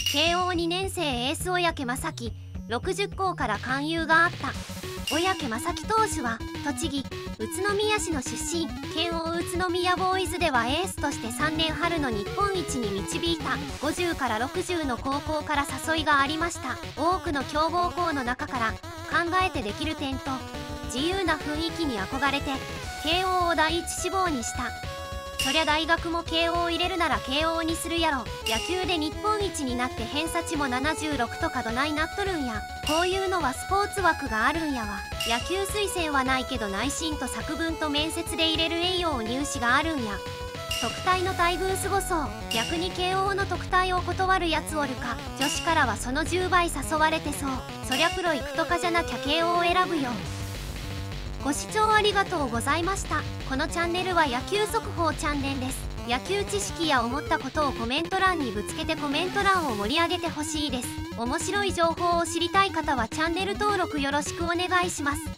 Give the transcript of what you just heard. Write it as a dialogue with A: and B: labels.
A: 慶応2年生エース小宅正樹60校から勧誘があった。小宅正樹投手は栃木宇都宮市の出身。慶応宇都宮ボーイズではエースとして3年春の日本一に導いた。50から60の高校から誘いがありました。多くの強豪校の中から考えてできる点と自由な雰囲気に憧れて慶応を第一志望にした。そりゃ大学も慶応入れるなら慶応にするやろ。野球で日本一になって偏差値も76とかどないなっとるんや。こういうのはスポーツ枠があるんやわ。野球推薦はないけど内申と作文と面接で入れる栄養入試があるんや。特待の待遇すごそう。逆に慶応の特待を断るやつおるか。女子からはその10倍誘われてそう。そりゃプロ行くとかじゃなきゃ慶応を選ぶよ。ご視聴ありがとうございました。このチャンネルは野球速報チャンネルです。野球知識や思ったことをコメント欄にぶつけてコメント欄を盛り上げてほしいです。面白い情報を知りたい方はチャンネル登録よろしくお願いします。